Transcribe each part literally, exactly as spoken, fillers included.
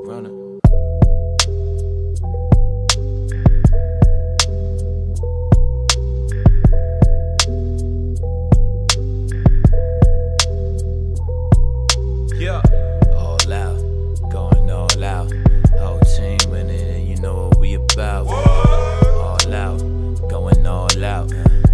Runner. Yeah. All out, going all out. Whole team in it, and you know what we about. All out, going all out.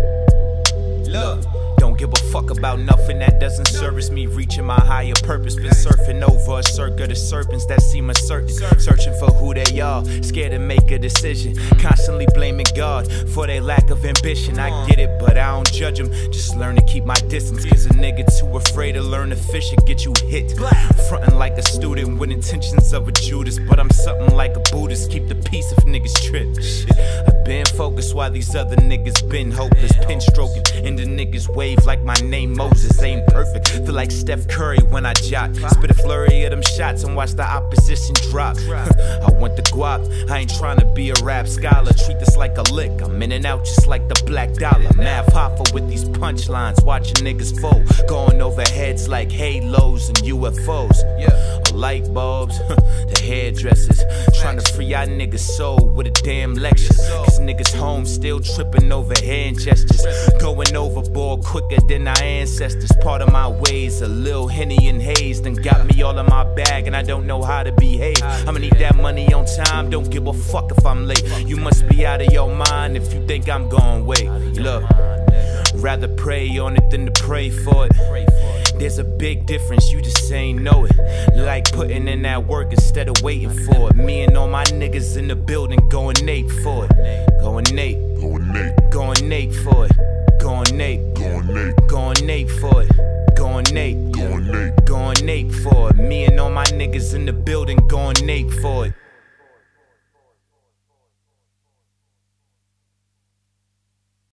Look. Don't give a fuck about nothing that doesn't service me. Reaching my higher purpose. Been surfing over a circuit of serpents that seem uncertain. Searching for who they are, scared to make a decision. Constantly blaming God for their lack of ambition. I get it, but I don't judge them. Just learn to keep my distance. Cause a nigga too afraid to learn to fish and get you hit. Frontin' like a student with intentions of a Judas. But I'm something like a Buddhist. Keep the peace if niggas trip. Shit, I've been focused while these other niggas been hopeless. Pin stroking in the niggas' wave like my name Moses. Ain't perfect, feel like Steph Curry when I jot. Spit a flurry of them shots and watch the opposition drop. I want the guap, I ain't trying to be a rap scholar. Treat this like a lick, I'm in and out just like the black dollar. Math hopper with these punchlines, watching niggas fold. Going over heads like halos and U F Os. Or light bulbs, the hairdressers. Trying to free our niggas' soul with a damn lecture. Cause niggas home still tripping over hand gestures. Going overboard quicker than our ancestors. Part of my ways, a little Henny and haze done got me all in my bag and I don't know how to behave. I'ma need that money on time, don't give a fuck if I'm late. You must be out of your mind if you think I'm gon' wait. Look, rather pray on it than to pray for it. There's a big difference, you just ain't know it. Like putting in that work instead of waiting for it. Me and all my niggas in the building going Nate for it. Going Nate, Going Nate, going Nate for it. Going Nate, going Nate, going Nate for it. Going Nate, going Nate. going Nate for it. Me and all my niggas in the building going Nate for it.